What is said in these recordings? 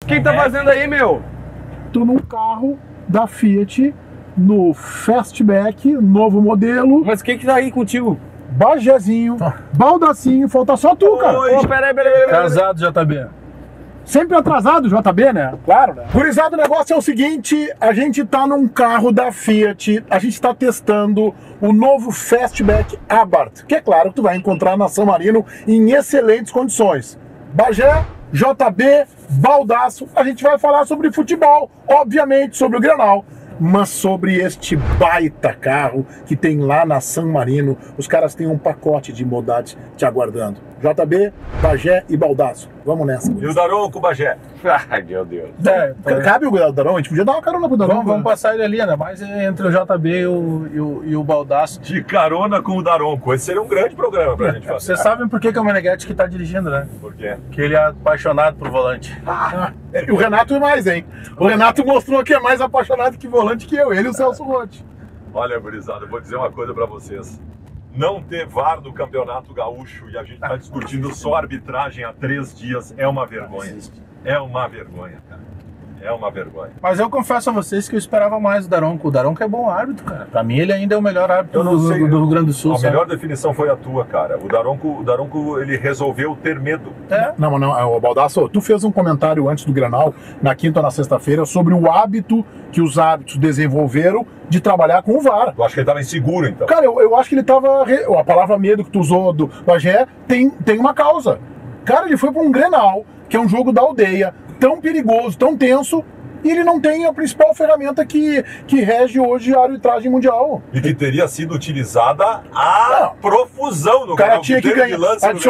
O que tá fazendo aí, meu? Tô num carro da Fiat, no Fastback, novo modelo, Mas o que tá aí contigo? Bajezinho, baldacinho, falta só tu, cara. Ô, peraí. Casado, JB. Sempre atrasado, JB, né? Claro, né? Gurizada, o negócio é o seguinte, a gente tá num carro da Fiat, a gente tá testando o novo Fastback Abarth, que é claro que tu vai encontrar na San Marino em excelentes condições. Bagé, JB, baldaço, a gente vai falar sobre futebol, obviamente sobre o Grenal, mas sobre este baita carro que tem lá na San Marino. Os caras têm um pacote de modalidades te aguardando. JB, Bagé e baldaço. Vamos nessa. E o Daronco, Bagé? Ai, meu Deus. Cabe o Daron? A gente podia dar uma carona pro Daron. Vamos passar ele ali, né? Mas entre o JB e o baldaço. De carona com o Daronco. Esse seria um grande programa pra gente fazer. Vocês sabem por que é o Meneghetti que tá dirigindo, né? Por quê? Que ele é apaixonado por volante. E o Renato é mais, hein? O Renato mostrou que é mais apaixonado que volante que eu, ele e o Celso Rotti. Olha, gurizada, eu vou dizer uma coisa pra vocês. Não ter VAR no Campeonato Gaúcho e a gente tá discutindo só arbitragem há 3 dias é uma vergonha. É uma vergonha, cara. É uma vergonha. Mas eu confesso a vocês que eu esperava mais do Daronco. O Daronco é bom árbitro, cara. Pra mim ele ainda é o melhor árbitro do Rio Grande do Sul. A melhor definição foi a tua, cara. O Daronco, ele resolveu ter medo. É. Não, Baldasso, tu fez um comentário antes do Grenal, na quinta ou na sexta-feira, sobre o hábito que os árbitros desenvolveram de trabalhar com o VAR. Eu acho que ele tava inseguro, então. Cara, eu acho que ele tava... A palavra medo que tu usou do Bagé tem uma causa. Cara, ele foi pra um Grenal, que é um jogo da aldeia, tão perigoso, tão tenso, e ele não tem a principal ferramenta que rege hoje a arbitragem mundial. E que teria sido utilizada a profusão no O cara tinha que ganhar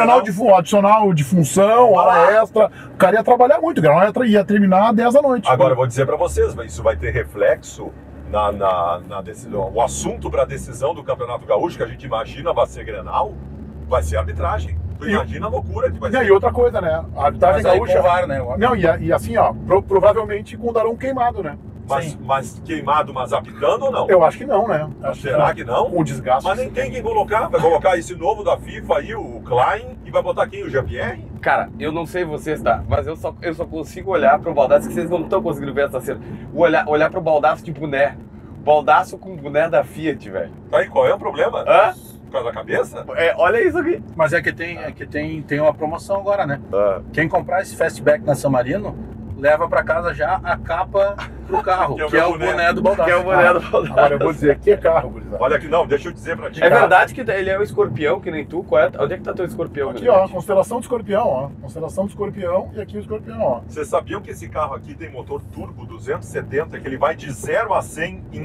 adicional de função, hora extra. O cara ia trabalhar muito, o Grenal ia terminar às 10 da noite. Agora, eu vou dizer pra vocês, isso vai ter reflexo na decisão. O assunto para a decisão do Campeonato Gaúcho, que a gente imagina vai ser Grenal, vai ser arbitragem. Tu imagina a loucura que vai ser. E outra coisa, né? A arbitragem gaúcha. VAR, né? Não, e assim, ó, provavelmente com o Daron queimado, né? Mas queimado, mas apitando ou não? Eu acho que não, né? Será que não? Com o desgaste. Mas nem tem quem colocar. Vai colocar esse novo da FIFA aí, o Klein, e vai botar quem? O Jean-Pierre? Cara, eu não sei vocês, tá? Mas eu só consigo olhar pro baldaço, que vocês não estão conseguindo ver essa cena. Olhar pro baldaço de boné. Baldaço com boné da Fiat, velho. Tá aí, qual é o problema? Hã? Por causa da cabeça? Olha isso aqui. Mas é que tem uma promoção agora, né? Quem comprar esse Fastback na San Marino, leva pra casa já a capa pro carro, que é o boné do baldaço. Que é o boné do baldaço. Agora eu vou dizer, que é carro, gurizada. Olha aqui, não, deixa eu dizer pra ti. É verdade que ele é o escorpião, que nem tu? Onde é que tá teu escorpião? Aqui, ó, constelação do escorpião, ó. Constelação do escorpião e aqui o escorpião, ó. Vocês sabiam que esse carro aqui tem motor turbo 270, que ele vai de 0 a 100 em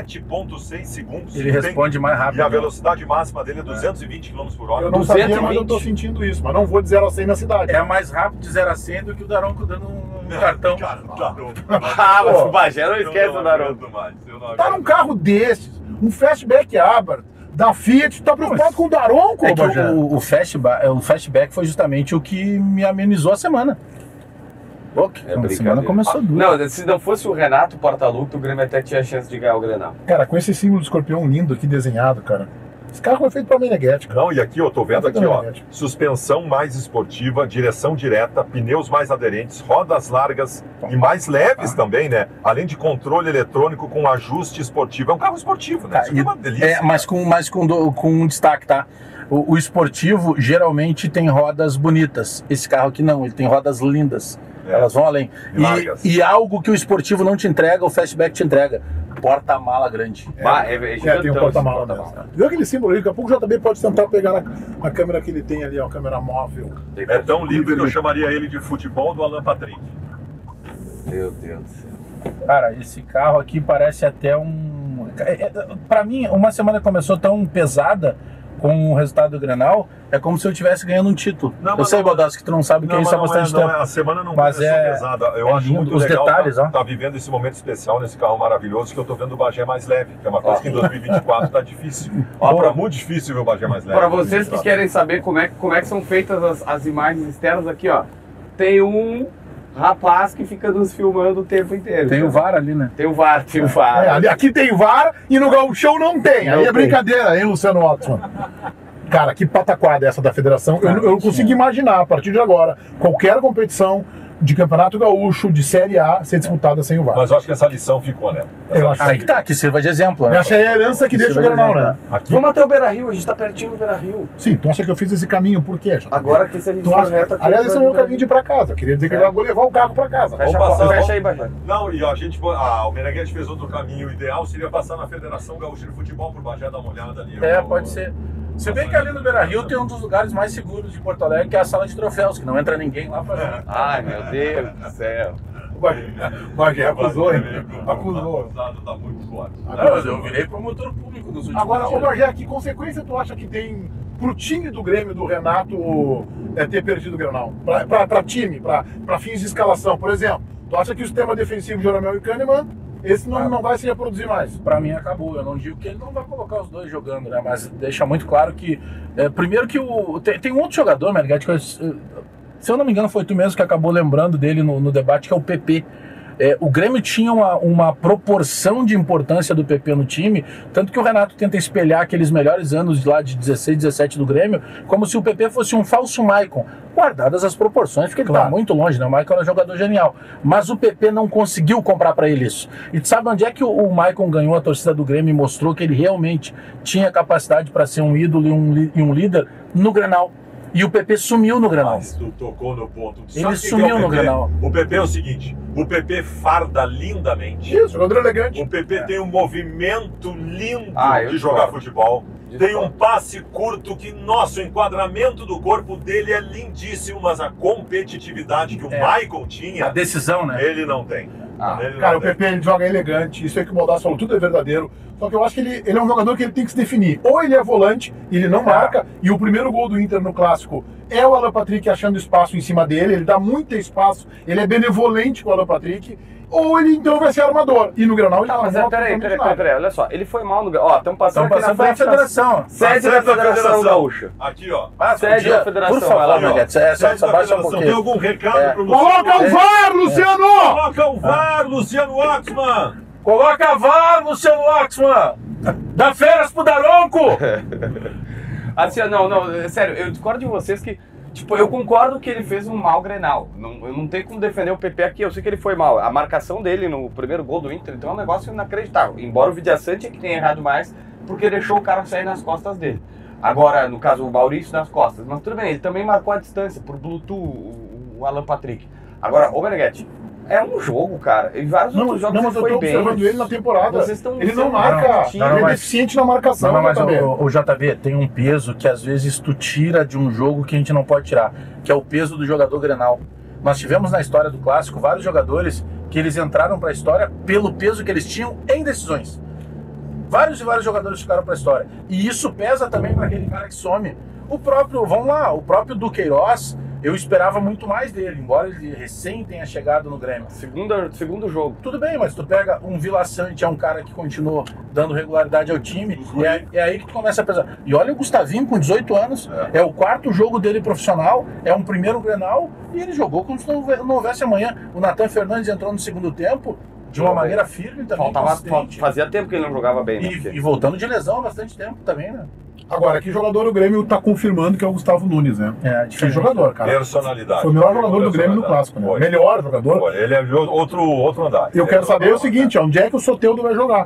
7,6 segundos? Ele responde mais rápido. E a velocidade máxima dele é 220 km por hora. Eu não sabia, mas eu tô sentindo isso. Mas não vou de 0 a 100 na cidade. É mais rápido de 0 a 100 do que o Daronco dando um cartão. Mas o Bagé não esquece do Daronco. Tá num carro desses, um Fastback Abarth da Fiat, tá preocupado com o Daronco, É que Bagé? o Fastback foi justamente o que me amenizou a semana. A semana começou dura. Não, se não fosse o Renato Portaluppi, o Grêmio até tinha chance de ganhar o Grenal. Cara, com esse símbolo do escorpião lindo aqui desenhado, cara. Esse carro foi feito pra Meneghetti, cara. Não, e aqui eu tô vendo aqui, ó, suspensão mais esportiva, direção direta, pneus mais aderentes, rodas largas e mais leves também, né? Além de controle eletrônico com ajuste esportivo. É um carro esportivo, né? Isso aqui é uma delícia. Mas com um destaque, tá? O esportivo geralmente tem rodas bonitas. Esse carro aqui não, ele tem rodas lindas. Elas vão além. E algo que o esportivo não te entrega, o Fastback te entrega. Porta-mala grande. Tem um porta-mala mesmo. Viu aquele símbolo aí? Daqui a pouco o JB pode tentar pegar na câmera que ele tem ali, ó, a câmera móvel. É tão lindo que eu chamaria ele de futebol do Alan Patrick. Meu Deus do céu. Cara, esse carro aqui parece até pra mim, uma semana começou tão pesada com o resultado do Grenal, é como se eu estivesse ganhando um título. Eu sei, Baldasso, que tu não sabe o que é isso há bastante tempo. A semana não mas começou pesada. Eu acho muito os legal detalhes, tá vivendo esse momento especial nesse carro maravilhoso, que eu tô vendo o Bagé mais leve, que é uma coisa que em 2024 tá difícil. Muito difícil ver o Bagé mais leve. Para vocês que querem saber como é que são feitas as imagens externas aqui, ó, tem um rapaz que fica nos filmando o tempo inteiro. Tem o VAR ali, né? Tem o VAR. Aqui tem VAR e no Gauchão não tem. Aí é brincadeira, hein, Luciano Oxman? Cara, que pataquada essa da federação. Eu não consigo imaginar, a partir de agora, qualquer competição, de Campeonato Gaúcho, de Série A, ser disputada sem o VAR. Mas eu acho que essa lição ficou, né? Eu acho Aí que tá, que sirva de exemplo, né? Essa é a herança que deixa o Grenal, né? Aqui, Vamos até o Beira-Rio, a gente tá pertinho do Beira-Rio. Sim, tu acha que eu fiz esse caminho por quê? Agora que se a gente Tu for acha... reto aqui... Aliás, esse é o meu caminho de ir pra casa. Queria dizer que eu vou levar o carro pra casa. Fecha, Vamos passar, fecha aí, Bajé. Não, e a gente, o Meneghete fez outro caminho. O ideal seria passar na Federação Gaúcha de Futebol por Bagé, dar uma olhada ali. Pode ser. Se bem que ali no Beira-Rio tem um dos lugares mais seguros de Porto Alegre, que é a sala de troféus, que não entra ninguém lá pra jogar. Ai, meu Deus do céu. O Bagé acusou, hein? Acusou. Acusado, tá muito forte. Eu virei promotor público nos últimos Agora, dias. ô Bagé, que consequência tu acha que tem pro time do Grêmio do Renato ter perdido o Grenal? Pra time, pra fins de escalação, por exemplo. Tu acha que o sistema defensivo de Jeromel e Kahneman, esse não vai se reproduzir mais? Pra mim acabou. Eu não digo que ele não vai colocar os dois jogando, né? Mas deixa muito claro que... primeiro que tem um outro jogador, Meneghete, que se eu não me engano foi tu mesmo que acabou lembrando dele no debate, que é o PP. O Grêmio tinha uma proporção de importância do PP no time, tanto que o Renato tenta espelhar aqueles melhores anos lá de 16, 17 do Grêmio, como se o PP fosse um falso Maicon, guardadas as proporções, porque ele tá muito longe, né? O Maicon era um jogador genial, mas o PP não conseguiu comprar para ele isso. E tu sabe onde é que o Maicon ganhou a torcida do Grêmio e mostrou que ele realmente tinha capacidade para ser um ídolo e um líder? No Grenal. E o PP sumiu no Grenal. Mas tu tocou no ponto. Ele sumiu no Grenal. O PP é o seguinte, o PP farda lindamente. Isso, jogador elegante. O PP tem um movimento lindo eu de jogar discordo. futebol. Tem um Discordo. passe curto que, nossa, o enquadramento do corpo dele é lindíssimo, mas a competitividade que o Maicon A tinha, decisão, né? ele não tem. Ele Cara, não o tem. PP ele joga elegante, isso é que o Baldasso falou, tudo é verdadeiro. Só que eu acho que ele é um jogador que ele tem que se definir. Ou ele é volante, ele não marca, e o primeiro gol do Inter no Clássico é o Alan Patrick achando espaço em cima dele, ele dá muito espaço, ele é benevolente com o Alan Patrick, ou ele então vai ser armador. E no Grenal ele Tá, mas não peraí, olha só, ele foi mal no... Ó, estamos passando aqui na Passando pela frente da federação. sede da Federação Gaúcha. Aqui, ó. Sede da Federação, Por vai lá, favor, meu. Meneghete, Sede só da baixa um Federação. Tem pouquinho. algum recado pro Luciano? Coloca o VAR, Luciano! Coloca o VAR, Luciano Waxman! Coloca VAR, Luciano Waxman! Dá férias pro Daronco! Assim, não, sério, eu discordo de vocês que, tipo, eu concordo que ele fez um mau Grenal. Eu não tenho como defender o PP aqui, eu sei que ele foi mal. A marcação dele no primeiro gol do Inter, então é um negócio inacreditável. Embora o Vidiaçante é que tenha errado mais, porque deixou o cara sair nas costas dele. Agora, no caso, o Maurício nas costas. Mas tudo bem, ele também marcou a distância, por Bluetooth, o Alan Patrick. Agora, ô Meneghete, é um jogo, cara. Em vários outros jogos Não, mas ele eu tô foi bem. observando ele na temporada. Vocês estão Ele não sendo marca, time, ele é mas- deficiente na marcação. Não, mas JB. o JB tem um peso que às vezes tu tira de um jogo que a gente não pode tirar, que é o peso do jogador Grenal. Nós tivemos na história do Clássico vários jogadores que eles entraram para a história pelo peso que eles tinham em decisões. Vários e vários jogadores ficaram para a história. E isso pesa também para aquele cara que some. O próprio Duqueiroz, eu esperava muito mais dele, embora ele recém tenha chegado no Grêmio. Segundo jogo. Tudo bem, mas tu pega um Vila Sante, é um cara que continuou dando regularidade ao time, e é aí que tu começa a pesar. E olha o Gustavinho com 18 anos, é o quarto jogo dele profissional, é um primeiro Grenal, e ele jogou como se não houvesse amanhã. O Natan Fernandes entrou no segundo tempo, de uma maneira firme também, consistente. Fazia tempo que ele não jogava bem, né? E voltando de lesão há bastante tempo também, né? Agora, que jogador o Grêmio tá confirmando que é o Gustavo Nunes, né? É, Que jogador, cara. Personalidade. Foi o melhor jogador do Grêmio no Clássico, né? Foi. Melhor jogador. Foi. Ele é outro andar. Eu quero saber o seguinte, onde é que o Soteldo vai jogar?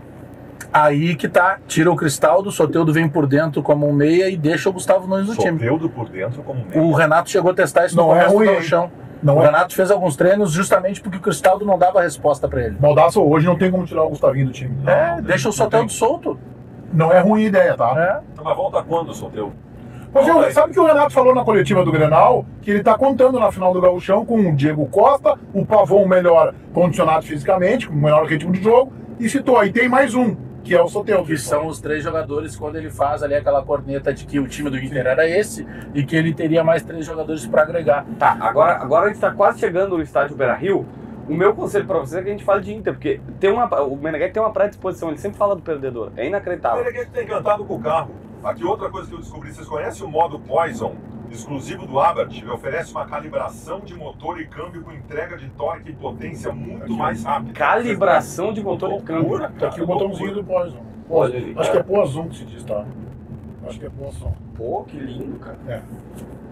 Aí que tá, tira o Cristaldo, o Soteldo vem por dentro como um meia e deixa o Gustavo Nunes no time. Soteldo por dentro como meio. O Renato chegou a testar isso no Não é começo ruim, do hein? chão. Não O é. Renato fez alguns treinos justamente porque o Cristaldo não dava resposta pra ele. Baldasso, hoje não tem como tirar o Gustavinho do time. Deixa o Soteldo solto. Não é ruim ideia, tá? Mas volta quando, Soteldo? Mas sabe que o Renato falou na coletiva do Grenal que ele tá contando na final do Gauchão com o Diego Costa, o Pavon melhor condicionado fisicamente, com o melhor ritmo de jogo, e citou aí, tem mais um, que é o Soteldo. Que são os três jogadores quando ele faz ali aquela corneta de que o time do Inter era esse e que ele teria mais 3 jogadores pra agregar. Tá, agora a gente tá quase chegando no estádio Beira-Rio. O meu conselho pra vocês é que a gente fale de Inter, porque o Meneghete tem uma predisposição, ele sempre fala do perdedor. É O inacreditável. Meneghete tá encantado com o carro. Aqui outra coisa que eu descobri, vocês conhecem o modo Poison, exclusivo do Abarth? Ele oferece uma calibração de motor e câmbio com entrega de torque e potência muito mais rápida. Calibração de motor e câmbio. Loucura, Tá aqui o botãozinho do Poison. Olha ali, Acho cara. que é Poison que se diz, tá? Acho que é Poison. Pô, que lindo, cara. É.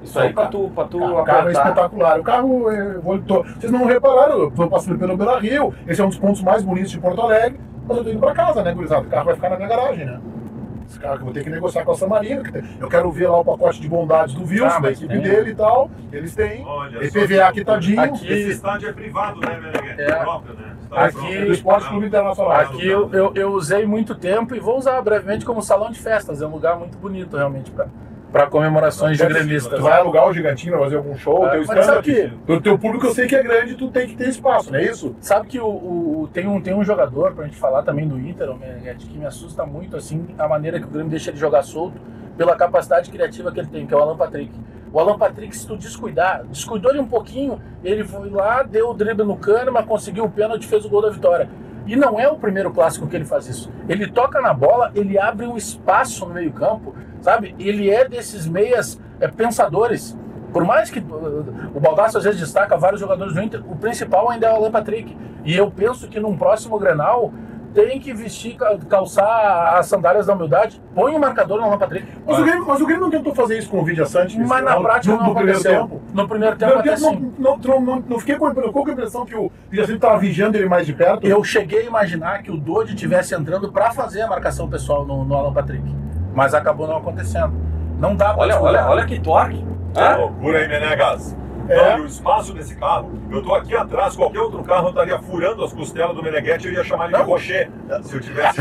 Isso aí pra tu O carro é espetacular. O carro, vocês não repararam, eu tô passando pelo Beira-Rio, esse é um dos pontos mais bonitos de Porto Alegre, mas eu tô indo pra casa, né, gurizada? O carro vai ficar na minha garagem, né? Esse carro que eu vou ter que negociar com a Samarina, eu quero ver lá o pacote de bondades do Wilson, da equipe dele e tal. Eles têm EPVA quitadinho. Aqui, esse estádio é privado, né, Meneghete? É próprio, né? Aqui do Esporte Clube Internacional. Aqui eu usei muito tempo e vou usar brevemente como salão de festas. É um lugar muito bonito, realmente, para comemorações de gremistas. Tu vai alugar o Gigantinho pra fazer algum show, teu stand-up. O teu público eu sei que é grande, tu tem que ter espaço, não é isso? Sabe que tem um jogador, pra gente falar também do Inter, o Meneghete, que me assusta muito, assim, a maneira que o Grêmio deixa ele jogar solto, pela capacidade criativa que ele tem, que é o Alan Patrick. O Alan Patrick, se tu descuidou ele um pouquinho, ele foi lá, deu o drible no Kahneman, conseguiu o pênalti, fez o gol da vitória. E não é o primeiro clássico que ele faz isso. Ele toca na bola, ele abre um espaço no meio-campo, sabe? Ele é desses meias pensadores. Por mais que o Baldasso às vezes destaca vários jogadores do Inter, o principal ainda é o Alan Patrick. E eu penso que num próximo Grenal tem que vestir, calçar as sandálias da humildade, põe o marcador no Alan Patrick. Mas o Grêmio não tentou fazer isso com o Vidia Sante? Mas na prática não aconteceu. No primeiro tempo até sim. Não fiquei com a impressão que o Vidia Sante estava vigiando ele mais de perto? Eu cheguei a imaginar que o Dodi estivesse entrando para fazer a marcação pessoal no Alan Patrick. Mas acabou não acontecendo. Não dá pra olha que torque. Loucura aí, Menegas. E o espaço desse carro, eu tô aqui atrás, qualquer outro carro eu estaria furando as costelas do Meneghete, eu ia chamar ele de Rocher, se eu tivesse.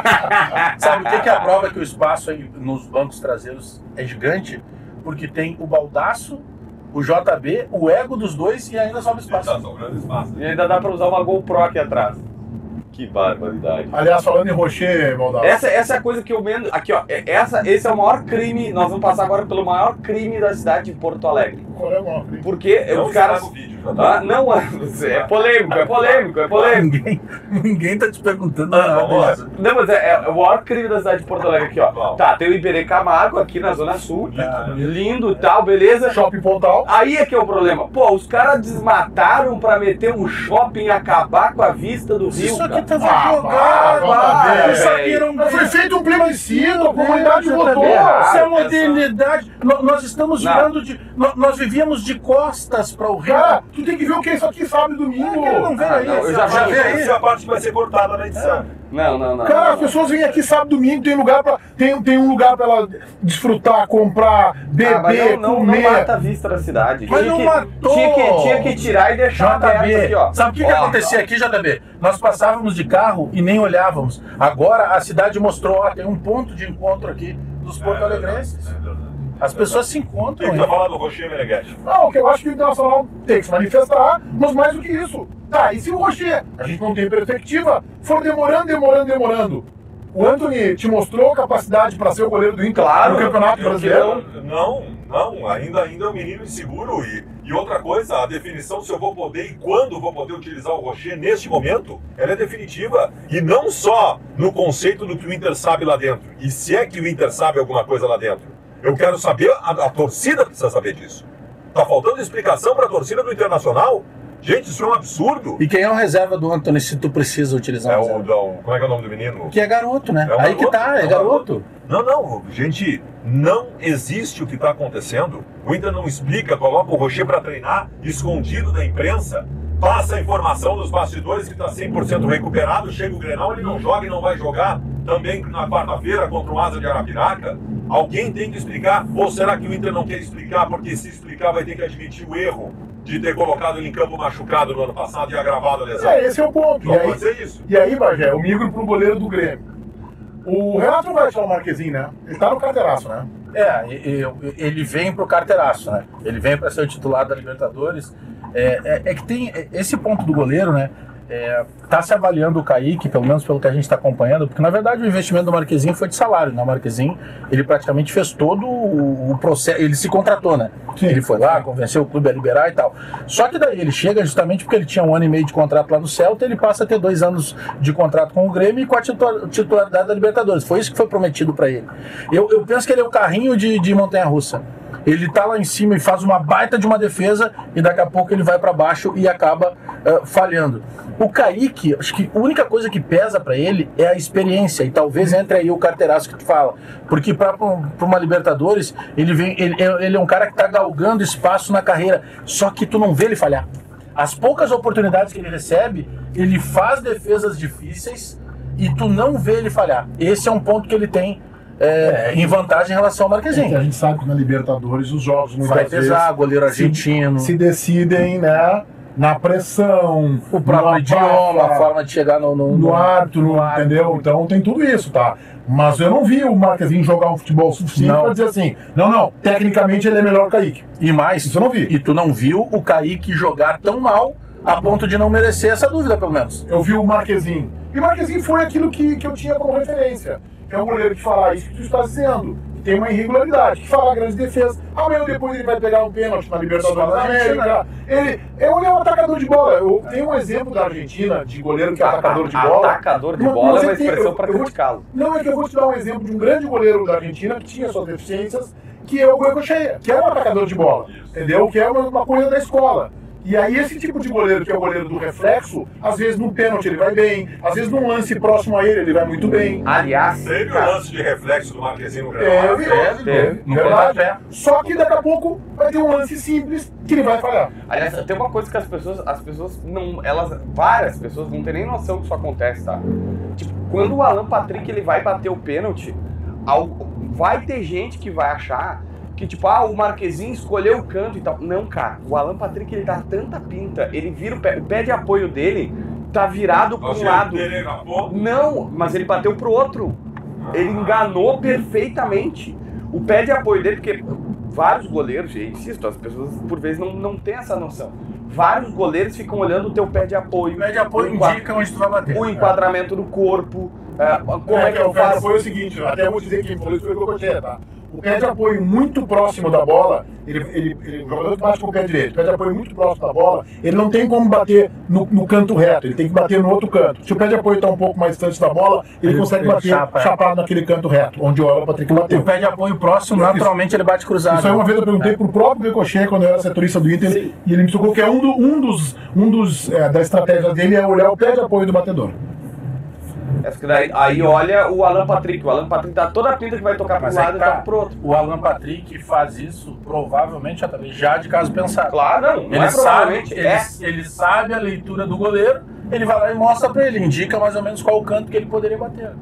Sabe o que é a prova que o espaço aí nos bancos traseiros é gigante? Porque tem o Baldasso, o JB, o ego dos dois e ainda sobra espaço. Tá sobrando espaço. E ainda dá pra usar uma GoPro aqui atrás. Que barbaridade. Aliás, falando em Rocher, Baldasso. Essa é a coisa que eu menos. Aqui, ó. Esse é o maior crime. Nós vamos passar agora pelo maior crime da cidade de Porto Alegre. Qual é o maior crime? Porque os caras. Não, é polêmico. Ninguém tá te perguntando nada. Não, mas é o maior crime da cidade de Porto Alegre aqui, ó. Tá, tem o Iberê Camargo aqui na Zona Sul. Lindo e tal, beleza. Shopping Pontal. Aí é que é o problema. Pô, os caras desmataram pra meter um shopping e acabar com a vista do rio. Isso aqui tava jogado. Isso aqui era foi feito um plebiscito, a comunidade votou. Isso é modernidade. Nós estamos virando de. Nós vivíamos de costas para o rio. Cara, tu tem que ver o que isso aqui sábado e domingo. Não vê aí. Eu já vi aí. Essa parte vai ser cortada na edição. Não. Cara, as pessoas vêm aqui sábado e domingo, tem um lugar pra ela desfrutar, comprar, beber, comer. Não mata a vista da cidade. Mas não matou. Tinha que tirar e deixar aberto aqui, ó. Sabe o que acontecia aqui, JB? Nós passávamos de carro e nem olhávamos. Agora a cidade mostrou, ó, tem um ponto de encontro aqui dos porto-alegrenses. As pessoas se encontram. Tem que falar do Rocher, Meneghete. Não, o que eu acho que o Internacional tem que se manifestar, mas mais do que isso. Tá, e se o Rocher, a gente não tem perspectiva, for demorando. O Antony te mostrou capacidade para ser o goleiro do Inter no Campeonato Brasileiro? Não, ainda é um menino inseguro. E outra coisa, a definição se eu vou poder e quando vou poder utilizar o Rocher neste momento, ela é definitiva. E não só no conceito do que o Inter sabe lá dentro, e se é que o Inter sabe alguma coisa lá dentro. Eu quero saber, a torcida precisa saber disso. Tá faltando explicação para a torcida do Internacional? Gente, isso é um absurdo. E quem é o reserva do Antony se tu precisa utilizar como é que é o nome do menino? Que é garoto, né? Aí que tá, é garoto. Não, gente, não existe o que está acontecendo. O Inter não explica, coloca o Rocher para treinar, escondido da imprensa, passa a informação dos bastidores que está 100% recuperado, chega o Grenal, ele não joga e não vai jogar também na quarta-feira contra o Asa de Arapiraca. Alguém tem que explicar, ou será que o Inter não quer explicar, porque se explicar vai ter que admitir o erro de ter colocado ele em campo machucado no ano passado e agravado a lesão? Esse é o ponto. Não pode ser isso. E aí, Bagé, eu migro pro goleiro do Grêmio. O Renato não vai achar o Marquezinho, né? Ele tá no carteiraço, né? Ele vem pro carteiraço, né? Ele vem para ser o titular da Libertadores. É que tem esse ponto do goleiro, né? Tá se avaliando o Kaique, pelo menos pelo que a gente está acompanhando, porque na verdade o investimento do Marquezinho foi de salário, né? O Marquezinho, ele praticamente fez todo o processo, ele se contratou, né? Sim. Ele foi lá, convenceu o clube a liberar e tal. Só que daí ele chega justamente porque ele tinha 1 ano e meio de contrato lá no Celta, ele passa a ter 2 anos de contrato com o Grêmio e com a titularidade da Libertadores. Foi isso que foi prometido para ele. Eu penso que ele é o carrinho de montanha-russa. ele tá lá em cima e faz uma baita de uma defesa e daqui a pouco ele vai para baixo e acaba falhando. O Kaique, acho que a única coisa que pesa para ele é a experiência, e talvez entre aí o carteiraço que tu fala, porque para uma Libertadores ele é um cara que tá galgando espaço na carreira, só que tu não vê ele falhar. As poucas oportunidades que ele recebe, ele faz defesas difíceis e tu não vê ele falhar. Esse é um ponto que ele tem em vantagem em relação ao Marquezinho. A gente sabe que na Libertadores os jogos vai pesar, goleiro argentino. Se decidem, né, na pressão, o próprio idioma, a forma de chegar no árbitro, entendeu? Então tem tudo isso, tá? Mas eu não vi o Marquezinho jogar um futebol suficiente para dizer assim, não, tecnicamente ele é melhor que o Kaique. E mais, isso eu não vi. E tu não viu o Kaique jogar tão mal a ponto de não merecer essa dúvida, pelo menos. Eu vi o Marquezinho. E o Marquezinho foi aquilo que eu tinha como referência. É um goleiro que fala isso que tu está dizendo. Tem uma irregularidade, que fala grandes defesas. Amanhã depois ele vai pegar um pênalti na Libertadores da América. Ele é um atacador de bola. Eu tenho um exemplo da Argentina, de goleiro que é atacador de bola. Atacador de bola é uma expressão para criticá-lo. Não, é que eu vou te dar um exemplo de um grande goleiro da Argentina que tinha suas deficiências, que é o Goicoechea, que é um atacador de bola, entendeu? Que é uma coisa da escola. E aí esse tipo de goleiro, que é o goleiro do reflexo, às vezes num pênalti ele vai bem, às vezes num lance próximo a ele vai muito bem. Aliás, teve o lance de reflexo do Marquezinho no Grenal. Teve. Verdade. Só que daqui a pouco vai ter um lance simples que ele vai falhar. Aliás, tem uma coisa que as pessoas não, várias pessoas não têm nem noção que isso acontece, tá? Tipo, quando o Alan Patrick ele vai bater o pênalti, vai ter gente que vai achar que tipo, o Marquezinho escolheu o canto e tal. Não, cara, o Alan Patrick ele dá tanta pinta, ele vira o pé de apoio dele tá virado para um lado. Não, mas ele bateu pro outro. Ele enganou perfeitamente o pé de apoio dele, porque vários goleiros, eu insisto, as pessoas por vezes não têm essa noção. Vários goleiros ficam olhando o teu pé de apoio. O pé de apoio indica onde tu vai bater. O enquadramento do corpo. Como é que eu faço? O pé de faço? apoio é o seguinte, até eu vou dizer que quem falou isso foi o Goicoechea, tá? O pé de apoio muito próximo da bola, o jogador que bate com o pé direito, o pé de apoio muito próximo da bola, ele não tem como bater no canto reto, ele tem que bater no outro canto. Se o pé de apoio está um pouco mais distante da bola, ele consegue bater chapado naquele canto reto, onde o Alan Patrick bateu. O pé de apoio próximo, naturalmente, ele bate cruzado. Isso aí uma vez eu perguntei pro próprio Goicoechea, quando eu era setorista do Inter, e ele me tocou que é da estratégia dele é olhar o pé de apoio do batedor. Aí olha o Alan Patrick. O Alan Patrick dá toda a pinta que vai tocar para um lado e toca pro outro. O Alan Patrick faz isso, provavelmente, já de caso pensado. Claro, não ele sabe, ele sabe a leitura do goleiro, ele vai lá e mostra para ele, indica mais ou menos qual o canto que ele poderia bater.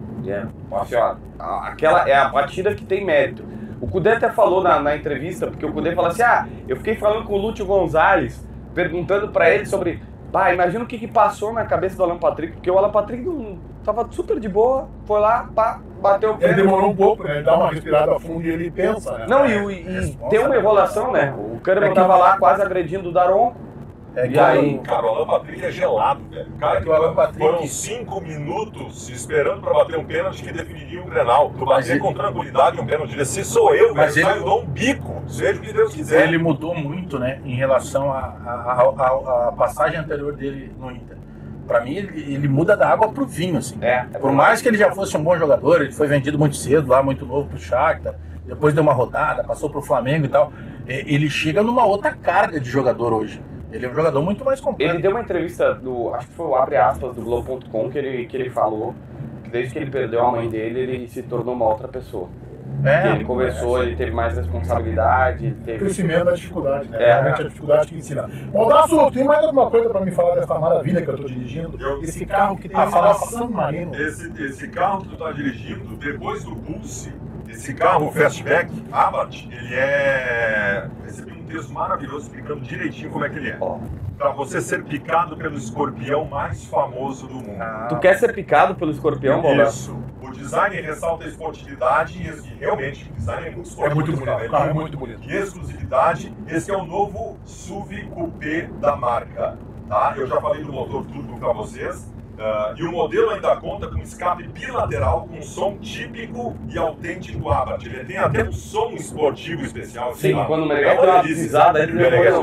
Aquela é a batida que tem mérito. O Cudê até falou na entrevista, porque o Cudê falou assim, eu fiquei falando com o Lúcio Gonzalez, perguntando para ele sobre... imagina o que passou na cabeça do Alan Patrick, porque o Alan Patrick tava super de boa, foi lá, bateu o pé. Ele demorou um pouco, né? Ele dá uma respirada fundo e ele pensa, né? Não, e tem uma enrolação, né? O Kahneman tava lá quase agredindo o Daronco. Cara, o Alan Patrick é gelado, velho. Cara, o Alan Patrick foram 5 minutos esperando pra bater um pênalti que definiria o Grenal. Tu bater com tranquilidade um pênalti. Se sou eu, velho, eu dou um bico, seja o que Deus quiser. Ele mudou muito, né, em relação à passagem anterior dele no Inter. Pra mim, ele muda da água pro vinho, assim. Por mais que ele já fosse um bom jogador, ele foi vendido muito cedo, lá muito novo pro Shakhtar, depois deu uma rodada, passou pro Flamengo e tal. Ele chega numa outra carga de jogador hoje. Ele é um jogador muito mais completo. Ele deu uma entrevista acho que foi o Abre Aspas do Globo.com que ele falou que desde que ele perdeu a mãe dele, ele se tornou uma outra pessoa. Ele começou, ele teve mais responsabilidade, ele teve... Crescimento da dificuldade, né? Realmente a dificuldade que ensina. Baldasso, tem mais alguma coisa para me falar dessa maravilha que eu estou dirigindo? Esse carro que tem a San Marino. Esse carro que tu está dirigindo, depois do Pulse, esse carro, o Fastback Abarth, ele recebi um texto maravilhoso explicando direitinho como é que ele é. Pra você ser picado pelo escorpião mais famoso do mundo. Tu quer ser picado pelo escorpião, Baldasso? Isso. O design ressalta a esportividade e realmente o design é muito esportivo. É muito bonito, é muito bonito. E exclusividade, esse é o novo SUV Coupé da marca. Tá? Eu já falei do motor turbo para vocês. E o modelo ainda conta com escape bilateral com som típico e autêntico Abarth. Ele tem até um som esportivo especial. Sim, quando o Meneghetti dá uma pisada, ele depois...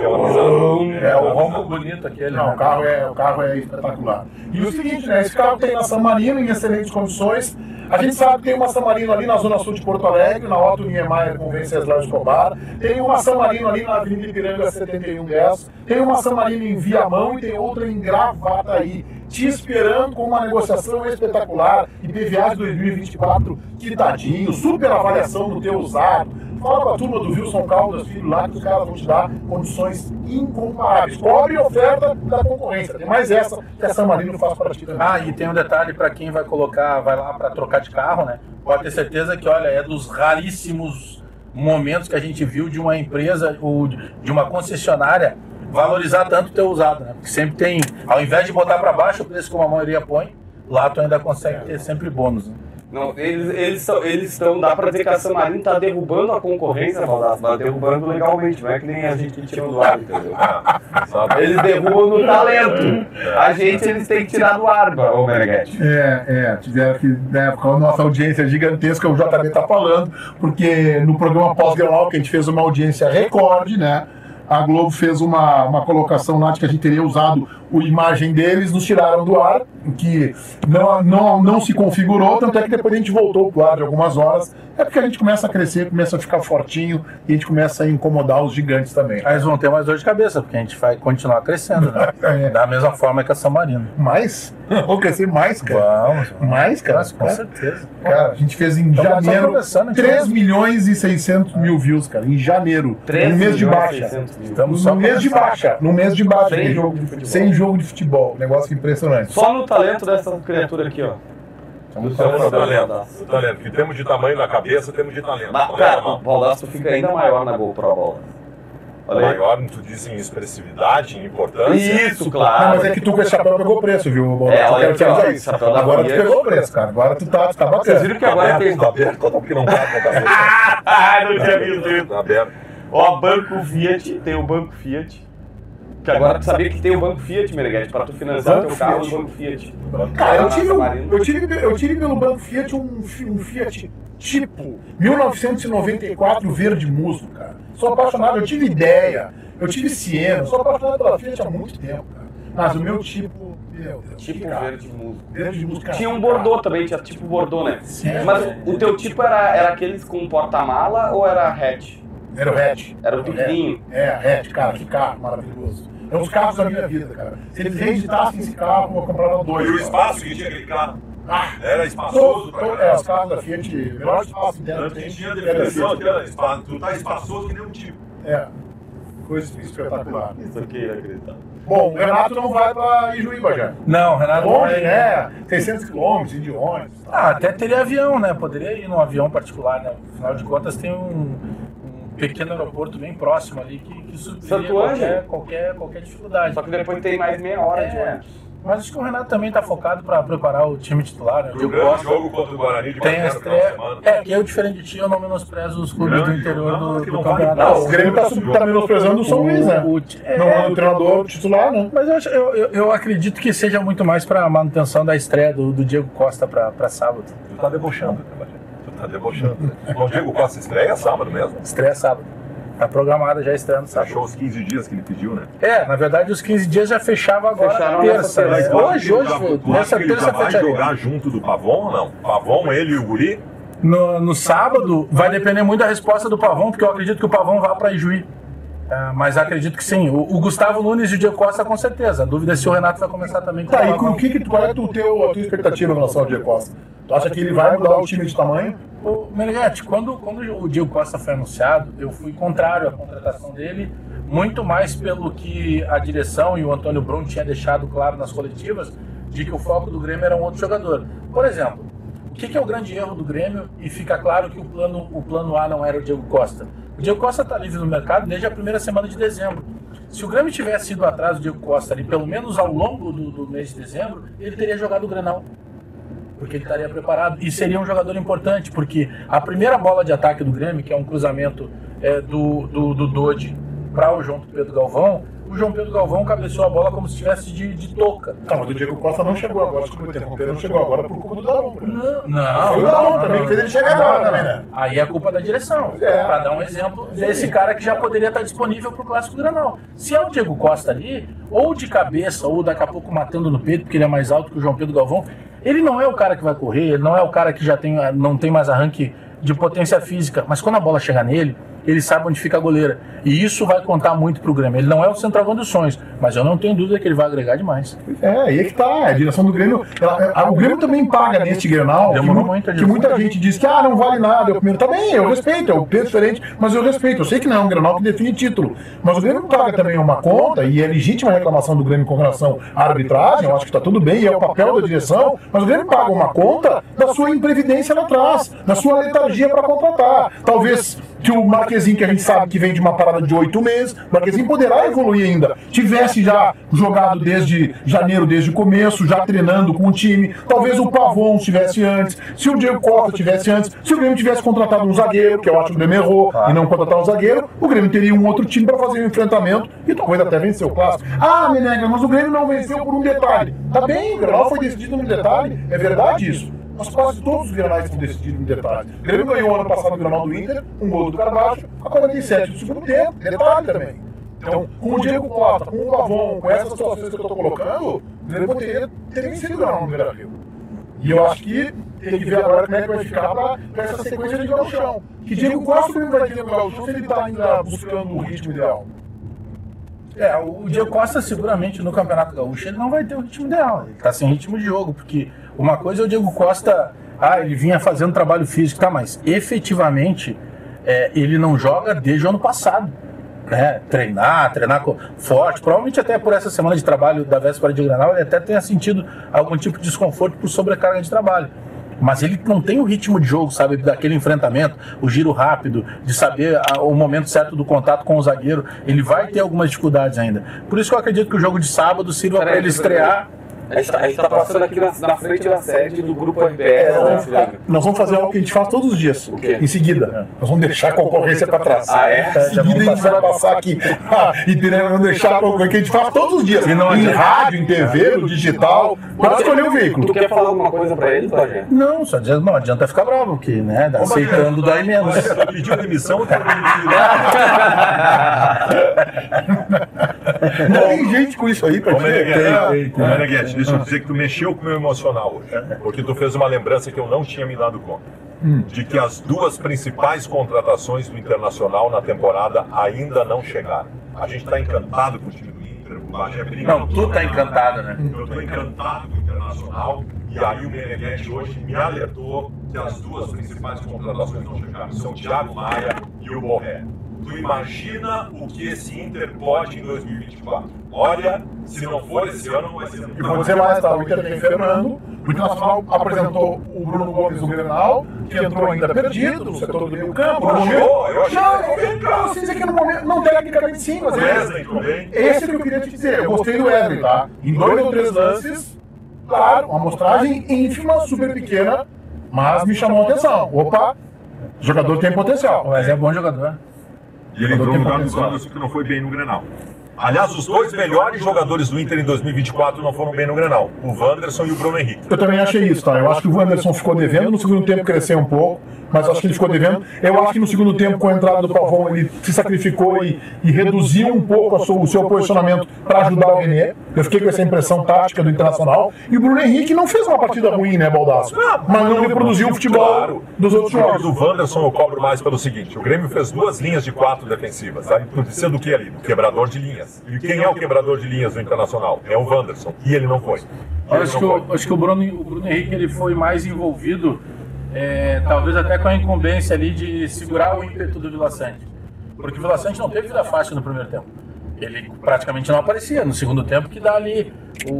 o ronco bonito aquele. Não, o carro é espetacular. E o seguinte, né? Esse carro tem na San Marino em excelentes condições. A gente sabe que tem uma San Marino ali na zona sul de Porto Alegre, na Otto Niemeyer com Venceslau Escobar. Tem uma San Marino ali na Avenida Ipiranga 7110. Tem uma San Marino em Viamão e tem outra em Gravataí, te esperando com uma negociação espetacular. IPVA de 2024 quitadinho, super avaliação do teu usado. Fala com a turma do Wilson Caldas Filho lá, que os caras vão te dar condições incomparáveis. Cobre oferta da concorrência. Tem mais essa que a San Marino faz para ti também. Ah, e tem um detalhe para quem vai lá para trocar de carro, né? Pode ter certeza que, olha, é dos raríssimos momentos que a gente viu de uma empresa ou de uma concessionária valorizar tanto o teu usado, né? Porque sempre tem, ao invés de botar para baixo o preço como a maioria põe, lá tu ainda consegue ter sempre bônus, né? Não, eles estão, dá pra dizer que a San Marino tá derrubando a concorrência, Baldassi, tá derrubando legalmente, não é que nem a gente que tira do ar, entendeu? Eles derrubam no talento, eles têm que tirar do ar, ô Meneghetti. Tiveram que, né, com a nossa audiência gigantesca, o JB tá falando, porque no programa pós-grenal que a gente fez uma audiência recorde, né? A Globo fez uma colocação lá de que a gente teria usado a imagem deles, nos tiraram do ar, que não se configurou, tanto é que depois a gente voltou pro ar de algumas horas. É porque a gente começa a crescer, começa a ficar fortinho e a gente começa a incomodar os gigantes também. Aí eles vão ter mais dor de cabeça, porque a gente vai continuar crescendo, né? Da mesma forma que a San Marino. Mais? Vou crescer mais, cara. Vamos. Mais, cara? Com certeza. Cara, a gente fez em janeiro 3 milhões e 600 mil views, cara. Em janeiro. No mês de baixa. Estamos só no mês de baixa. No mês de baixa. Sem jogo de futebol. Negócio impressionante. Só no talento dessa criatura aqui, ó. Do talento. Que temos de tamanho na cabeça, temos de talento. Mas, cara, o Baldassi fica ainda maior na GoPro Bola. Maior, tu diz em expressividade, em importância. Isso, claro. Não, mas é que tu com esse chapéu pegou preço, viu, Baldassi? Olha aqui, ó, esse chapéu da agora tu pegou o preço, cara. Agora tu tá bacana. Vocês viram que agora tem... Tá aberto, porque não tá com a cabeça. Não tinha visto isso. Tá aberto. Ó, Banco Fiat, tem o Banco Fiat. Que agora tu sabia que tem o Banco Fiat, Meneghetti, pra tu financiar o teu carro no Banco Fiat. Cara, eu tive pelo Banco Fiat um Fiat tipo 1994 verde musgo, cara. Sou apaixonado, eu tive ideia, eu tive Siena, sou apaixonado pela Fiat há muito tempo, cara. Mas o meu tipo, meu Deus, tipo cara, verde musgo. Verde musgo, cara. Tinha um Bordeaux também, tinha tipo Bordeaux, né? Sim. Mas o teu tipo era aqueles com porta-mala ou era hatch? Era o hatch. Era o pequenininho? Hatch, cara, que carro maravilhoso. É um dos carros da minha vida, cara. Se eles reeditassem esse carro, eu comprava 2. E o espaço que tinha aquele carro? Era espaçoso pra caralho. Os carros da Fiat, melhor espaço dentro. Tanto que tinha definição, tu tá espaçoso que nem um tipo. Coisa espetacular. Isso aqui é acreditável. Bom, o Renato não vai pra Ijuíba já. Não, Renato Longe, vai, né? 600 quilômetros, de ônibus. Até teria avião, né? Poderia ir num avião particular, né? Afinal de contas tem um pequeno aeroporto bem próximo ali que supriria qualquer dificuldade. Só que depois tem mais meia hora de ônibus. Mas acho que o Renato também está focado para preparar o time titular, né? O grande jogo contra o Guarani de tem a estreia. Que eu, diferente de ti, eu não menosprezo os clubes do interior do campeonato. Não, o Grêmio tá menosprezando o São Luís, né? Não é o treinador titular, né? Mas eu acredito que seja muito mais para a manutenção da estreia do Diego Costa para sábado. Tu tá debochando, O Diego Costa estreia sábado mesmo? Estreia sábado. Tá programada já estreando sábado. Fechou os 15 dias que ele pediu, né? Na verdade os 15 dias já fechava agora. Fecharam terça. Hoje, nessa terça vai fecharia. jogar junto do Pavon ou não? Pavon, ele e o Guri? No sábado vai depender muito da resposta do Pavon, porque eu acredito que o Pavon vá para Ijuí. Mas acredito que sim. O Gustavo Nunes e o Diego Costa com certeza. A dúvida é se o Renato vai começar também com o Pavon. E com qual é a tua expectativa em relação ao Diego Costa? Tu acha que ele vai mudar o time de tamanho? Meneghetti, quando o Diego Costa foi anunciado, eu fui contrário à contratação dele, muito mais pelo que a direção e o Antônio Brum tinha deixado claro nas coletivas, de que o foco do Grêmio era um outro jogador. Por exemplo, o que é o grande erro do Grêmio? E fica claro que o plano A não era o Diego Costa. O Diego Costa está livre no mercado desde a primeira semana de dezembro. Se o Grêmio tivesse ido atrás do Diego Costa ali, pelo menos ao longo do mês de dezembro, ele teria jogado o Grenal. Porque ele estaria preparado e seria um jogador importante, porque a primeira bola de ataque do Grêmio, que é um cruzamento do Dodi para o João Pedro Galvão, o João Pedro Galvão cabeceou a bola como se estivesse de touca. Tá, mas o Diego Costa não chegou agora, desculpa interromper, não chegou agora por culpa do Daron. Não. Foi o Daron também, que fez ele chegar agora também, né? Aí é culpa da direção. Pra dar um exemplo desse cara que já poderia estar disponível pro Clássico Grenal. Se é o Diego Costa ali, ou de cabeça, ou daqui a pouco matando no peito, porque ele é mais alto que o João Pedro Galvão, ele não é o cara que vai correr, ele não é o cara que não tem mais arranque de potência física, mas quando a bola chega nele, ele sabe onde fica a goleira. E isso vai contar muito pro Grêmio. Ele não é o centroavante dos sonhos, mas eu não tenho dúvida que ele vai agregar demais. Aí é que tá, a direção do Grêmio. O Grêmio também paga neste Grenal, que muita gente diz que não vale nada. É o primeiro, tá bem, eu respeito, é o peso diferente, mas eu respeito. Eu sei que não é um Grenal que define título, mas o Grêmio paga também uma conta, e é legítima a reclamação do Grêmio com relação à arbitragem, eu acho que tá tudo bem, e é o papel da direção, mas o Grêmio paga uma conta da sua imprevidência lá atrás, da sua letargia para contratar. Talvez que o Marquezinho, que a gente sabe que vem de uma parada de 8 meses, o Marquezinho poderá evoluir ainda, tivesse já jogado desde janeiro, desde o começo, já treinando com o time, talvez o Pavon estivesse antes, se o Diego Costa estivesse antes, se o Grêmio tivesse contratado um zagueiro, que eu acho que o Grêmio errou, e não contratar um zagueiro, o Grêmio teria um outro time para fazer o enfrentamento e talvez até vencer o Clássico. Menega, mas o Grêmio não venceu por um detalhe. Tá bem, o Grenal foi decidido num detalhe, é verdade isso. Mas quase todos os Grenais são decididos em detalhe. O Grêmio ganhou ano passado no Grenal do Inter, um gol do Carbacho, a 47 do segundo tempo, detalhe também. Então, com o Diego Costa, com o Pavon, com essas situações que eu estou colocando, o Grêmio poderia ter vencido o Grenal no Beira-Rio. E eu acho que tem que ver agora como é que vai ficar para essa sequência de gauchão. Que Diego Costa o Grêmio vai ter no gauchão se ele está ainda buscando o ritmo ideal. O Diego Costa seguramente no Campeonato Gaúcho ele não vai ter o ritmo ideal, ele está sem ritmo de jogo, porque uma coisa é o Diego Costa, ele vinha fazendo trabalho físico, mas efetivamente ele não joga desde o ano passado, né? Treinar forte, provavelmente até por essa semana de trabalho da véspera de Grenal ele até tenha sentido algum tipo de desconforto por sobrecarga de trabalho. Mas ele não tem o ritmo de jogo, sabe, daquele enfrentamento, o giro rápido, de saber o momento certo do contato com o zagueiro. Ele vai ter algumas dificuldades ainda. Por isso que eu acredito que o jogo de sábado sirva para ele estrear. A gente tá passando aqui na frente da sede do Grupo RPS. Nós vamos fazer algo que a gente faz todos os dias. Em seguida, nós vamos deixar a concorrência para trás. Em seguida a gente vai passar aqui. Vamos deixar a concorrência que a gente faz todos os dias. Em rádio, em TV, no digital. Pode escolher o veículo. Tu quer falar alguma coisa para ele, Pajé? Não, só dizendo, não adianta ficar bravo, porque, né, aceitando dói menos. Pediu demissão, tá demitido. Não tem gente com isso aí, Meneghete, deixa eu dizer que tu mexeu com o meu emocional hoje, porque tu fez uma lembrança que eu não tinha me dado conta, de que as duas principais contratações do Internacional na temporada ainda não chegaram. A gente está encantado com o time do Inter, o Bagé brinca. Não, tu tá encantado, né? Eu estou encantado com o Internacional, e aí o Meneghete hoje me alertou que as duas principais contratações não chegaram, são o Thiago Maia e o Borré. Tu imagina o que esse Inter pode em 2024. Olha, se não for esse ano, não vai ser. E vou dizer mais, tá? O Inter tem Fernando, o Internacional apresentou o Bruno Gomes no Grenal, que entrou ainda perdido no setor do meio campo. Eu achei. Não, sei que no momento, não tecnicamente sim, mas Wesley também. Esse que eu queria te dizer, eu gostei do Wesley, tá? Em 2 ou 3 lances, claro, uma amostragem ínfima, super pequena, mas me chamou a atenção. Opa, o jogador tem potencial. O Wesley é bom jogador. E ele entrou no lugar do Wanderson, que não foi bem no Grenal. Aliás, os dois melhores jogadores do Inter em 2024 não foram bem no Grenal, o Wanderson e o Bruno Henrique. Eu também achei isso, tá? Eu acho que o Wanderson ficou devendo, no segundo tempo cresceu um pouco, mas acho que ele ficou devendo. Eu acho que no segundo tempo, com a entrada do Pavon, ele se sacrificou e reduziu um pouco o seu posicionamento para ajudar o René. Eu fiquei com essa impressão tática do Internacional. E o Bruno Henrique não fez uma partida ruim, né, Baldasso? Mas não reproduziu o futebol dos outros jogos. Do Wanderson eu cobro mais pelo seguinte, o Grêmio fez 2 linhas de 4 defensivas, sabe? Sendo o que ali? O quebrador de linhas. E quem é o quebrador de linhas do Internacional? É o Wanderson. E ele não foi. Acho que o Bruno Henrique ele foi mais envolvido, talvez até com a incumbência ali de segurar o ímpeto do Vila Sante. Porque o Vila Sante não teve vida fácil no primeiro tempo. Ele praticamente não aparecia. No segundo tempo que dá ali,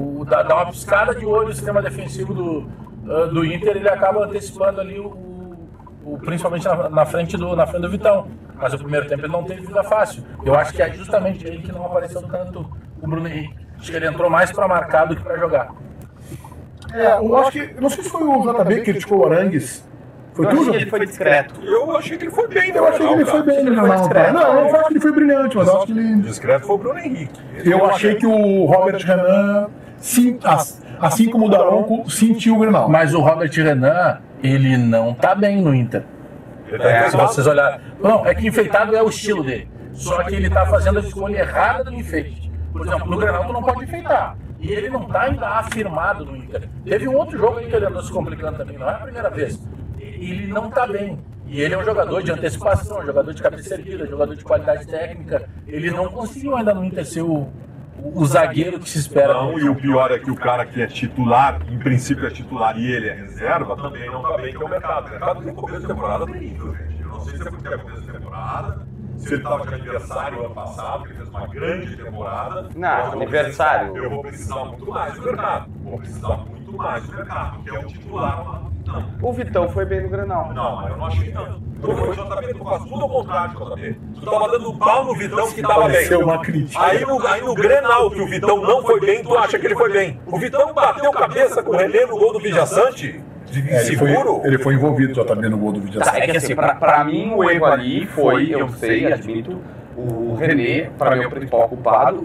dá uma piscada de olho o sistema defensivo do Inter, ele acaba antecipando ali principalmente na frente do Vitão. Mas o primeiro tempo ele não teve vida fácil. Eu acho que é justamente ele que não apareceu tanto o Bruno Henrique. Acho que ele entrou mais para marcar do que para jogar. Eu acho que, não sei se foi o JB que criticou o Arangues. Foi Eu tudo? achei que ele foi discreto. Eu achei que ele foi bem, Eu achei que ele foi bem no Grenal, cara. Não, eu não acho que ele foi brilhante, mas eu acho que ele... Discreto foi o Bruno Henrique. Eu achei que o Robert Renan, assim como o Daronco, sentiu o Grenal. Mas o Robert Renan, ele não tá bem no Inter. Se vocês olharem. Não, é que enfeitado é o estilo dele. Só que ele tá fazendo a escolha errada do enfeite. Por exemplo, no Grenal tu não pode enfeitar. E ele não tá ainda afirmado no Inter. Teve um outro jogo aí que ele andou se complicando também, não é a primeira vez. Ele não tá bem. E ele é um jogador de antecipação, jogador de cabeça erguida, jogador de qualidade técnica. Ele não conseguiu ainda no Inter ser o zagueiro que se espera. Não, e o pior é que o cara que é titular, em princípio é titular e ele é reserva, também não tá bem, que é o mercado. O mercado tem começo de temporada terrível, gente. Eu não sei se é porque é começo de temporada, se ele estava de aniversário ano passado, ele fez uma grande temporada. Não, aniversário. Eu vou precisar muito mais do mercado. Vou precisar muito mais do mercado, que é o titular. Não. O Vitão foi bem no Grenal. Não, mas eu não achei tanto. Tu foi JB, tu faz tudo ao contrário, JB. Tu tava dando pau no Vitão que tava bem. Pareceu uma crítica. Aí no Grenal, que o Vitão não foi bem, tu acha que ele foi bem. O Vitão bateu cabeça com o René no gol do Vijaçante. Seguro? Ele foi envolvido já também no gol do vídeo. Tá, é que assim, pra mim o erro ali foi, eu sei, admito, o René, pra mim, o principal culpado.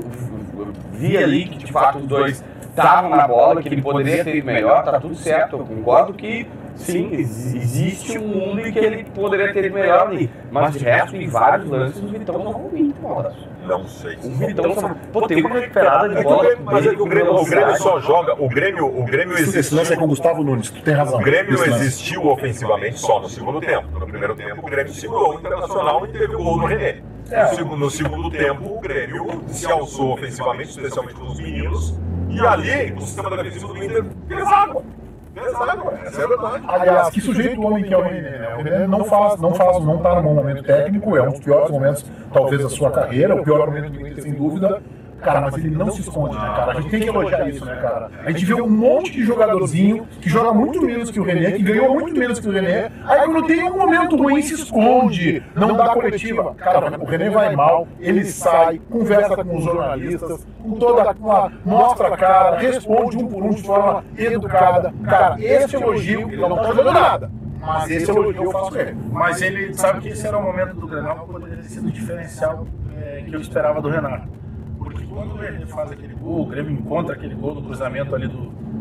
Vi ali que de fato os dois estavam na bola, que ele poderia ter ido melhor, tá tudo certo. Eu concordo que sim, existe um mundo em que ele poderia ter ido melhor ali. Mas de resto, em vários lances, o Vitão não foi muito bolas. Não sei. O Vitão só. Pô, tem uma recuperada de bola. Mas é que o Grêmio só joga. O Grêmio Esse lance é com o Gustavo Nunes, tu tem razão. O Grêmio existiu ofensivamente só no segundo tempo. No primeiro tempo, o Grêmio segurou o Internacional e teve o gol do René. No segundo tempo, o Grêmio se alçou ofensivamente, especialmente com os meninos. E ali, o sistema defensivo do Inter fez água. Essa é a verdade. Aliás, que sujeito o homem que é o René, né? O René não tá num bom momento técnico, é um dos piores momentos, talvez, da sua carreira, o pior momento do Inter, sem dúvida. Cara, mas ele não se esconde, né, cara? A gente tem que elogiar isso, né, cara? A gente vê um monte de jogadorzinho que joga muito menos que o René, que ganhou muito menos que o René, aí quando tem um momento ruim se esconde, não dá coletiva. Cara, o René vai mal, ele sai, conversa com os jornalistas, mostra a cara, responde um por um de forma educada. Cara, esse elogio, ele não tá jogando nada. Mas esse elogio eu faço ele. Mas ele sabe que esse era o momento do Grenal que poderia ter sido o diferencial que eu esperava do Renato. Porque quando ele faz aquele gol, o Grêmio encontra aquele gol no cruzamento ali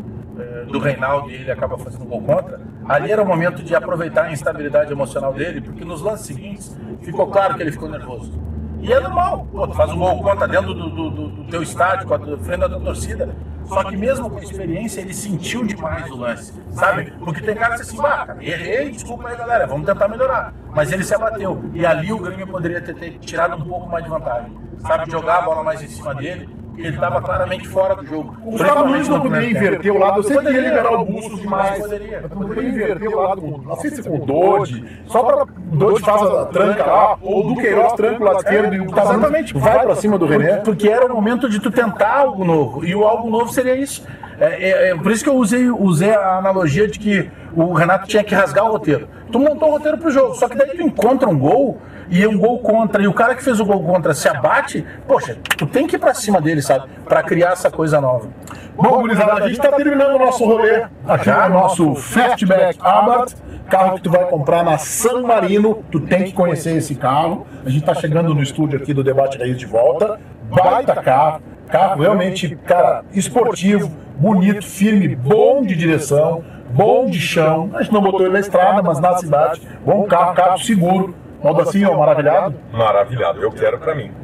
do Reinaldo e ele acaba fazendo um gol contra, ali era o momento de aproveitar a instabilidade emocional dele, porque nos lances seguintes ficou claro que ele ficou nervoso. E é normal, pô, tu faz um gol contra dentro do teu estádio, frente da tua torcida, só que mesmo com a experiência ele sentiu demais o lance, sabe? Porque tem cara que diz assim, cara, errei, desculpa aí galera, vamos tentar melhorar. Mas ele se abateu, e ali o Grêmio poderia ter tirado um pouco mais de vantagem, sabe? Jogar a bola mais em cima dele, ele estava claramente fora do jogo. O Gustavo Nunes não poderia inverter o lado, eu sei que ia liberar o Busto demais, mas não poderia inverter o lado, não sei se com o Dodge, só para o Dodge faz a tranca lá, ou o Duqueiroz tranca o lado esquerdo e o Gustavo Nunes vai para cima do René. Porque era o momento de tu tentar algo novo, e o algo novo seria isso. Por isso que eu usei a analogia de que o Renato tinha que rasgar o roteiro. Tu montou o roteiro pro jogo, só que daí tu encontra um gol, e é um gol contra, e o cara que fez o gol contra se abate, poxa, tu tem que ir pra cima dele, sabe? Pra criar essa coisa nova. Bom, gurizada, a gente tá terminando o nosso rolê aqui no nosso Fastback Abarth, carro que tu vai comprar na San Marino, tu tem que conhecer esse carro. A gente tá chegando no estúdio aqui do Debate Raiz de volta, baita carro realmente, cara, esportivo, bonito, firme, bom de direção, bom de chão. A gente não botou ele na estrada, mas na cidade, bom carro seguro. Modo assim, ó, maravilhado? Maravilhado, eu quero pra mim.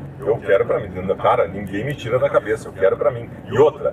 Cara, ninguém me tira da cabeça, eu quero pra mim. E outra,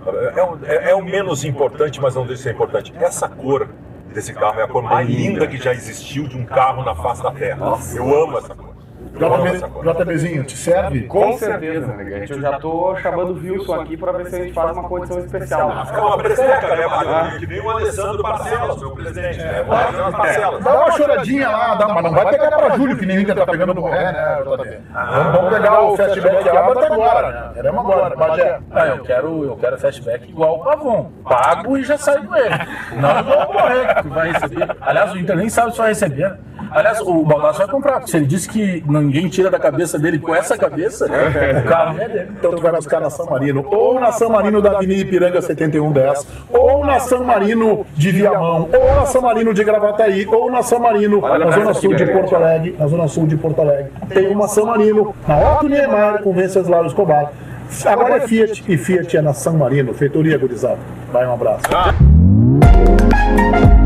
é o menos importante, mas não deixa de ser importante. Essa cor desse carro é a cor mais linda que já existiu de um carro na face da Terra. Eu amo essa cor. JBzinho, te serve? Com certeza, né? Eu já tô chamando o Wilson aqui pra ver se a gente faz uma condição especial. É uma preseca, né? Que nem o Alessandro Barcelos, meu presidente. Dá uma choradinha lá, mas não vai pegar pra Júlio, que nem o Inter tá pegando no Ré, né, JB? Vamos pegar o Fastback Abarth agora, né? Queremos agora, Bagé. Eu quero fastback igual o Pavon. Pago e já saio com ele. Não igual o Correto, que vai receber. Aliás, o Inter nem sabe se vai receber. Aliás, o Baldassi vai comprar, porque se ele disse que em ninguém tira da cabeça dele com essa cabeça, o carro é dele. Então tu vai buscar na San Marino, ou na San Marino da Avenida Ipiranga 7110, ou na San Marino de Viamão, ou na San Marino de Gravataí, ou na San Marino na zona sul de Porto Alegre, Tem uma San Marino na Otto Niemeyer com Venceslau Escobar. Agora é Fiat, e Fiat é na San Marino, feitoria gurizada. Vai, um abraço.